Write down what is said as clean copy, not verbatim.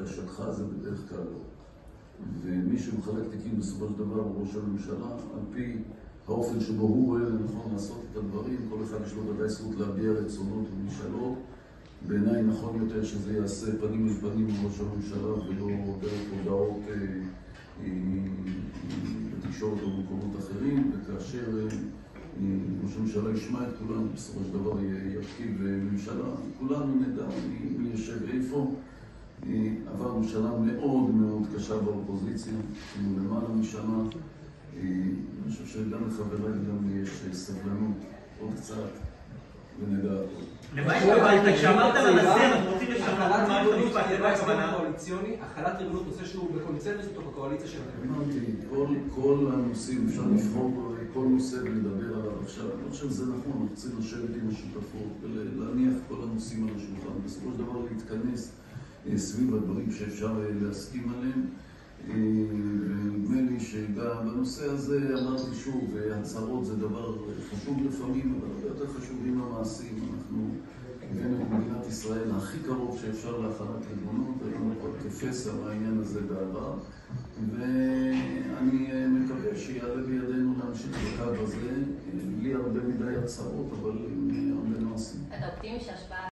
לבקשתך זה בדרך כלל לא. ומי שמחלק תיקים בסופו של דבר הוא ראש הממשלה, על פי האופן שבו הוא רואה לנכון לעשות את הדברים, כל אחד יש לו ודאי זכות להביע רצונות ומשאלות. בעיניי נכון יותר שזה יעשה פנים אל פנים עם ראש הממשלה ולא דרך הודעות בתקשורת או במקומות אחרים, וכאשר ראש הממשלה ישמע את כולנו, בסופו של דבר ירכיב ממשלה, כולנו נדע מי יושב איפה. עבר ממשלה מאוד מאוד קשה באופוזיציה, למעלה משנה. אני חושב שגם לחבריי גם יש סבלנות, עוד קצת, ונדע הכל. למה התכוונת? כשאמרת לנשיא, אנחנו רוצים לשנות מערכת המשפט, למה הכוונה? החלת ריבונות נושא שהוא בקונצנזוס בתוך הקואליציה שלכם. אמרתי, כל הנושאים, אפשר לבחור כל נושא ולדבר עליו עכשיו. אני חושב שזה נכון, אנחנו צריכים לשבת עם השותפות ולהניח כל הנושאים על השולחן. בסופו של דבר להתכנס סביב הדברים שאפשר להסכים עליהם. ונדמה לי שגם בנושא הזה אמרתי שוב, הצהרות זה דבר חשוב לפעמים, אבל הרבה יותר חשוב עם המעשים. אנחנו הבאנו את מדינת ישראל הכי קרוב שאפשר להחלת ריבונות, היינו כבר כפסע מהעניין הזה בעבר, ואני מקווה שיעלה בידינו להמשיך בקו הזה, בלי הרבה מדי הצהרות, אבל עם הרבה מעשים. אתה אופטימי שהשפעה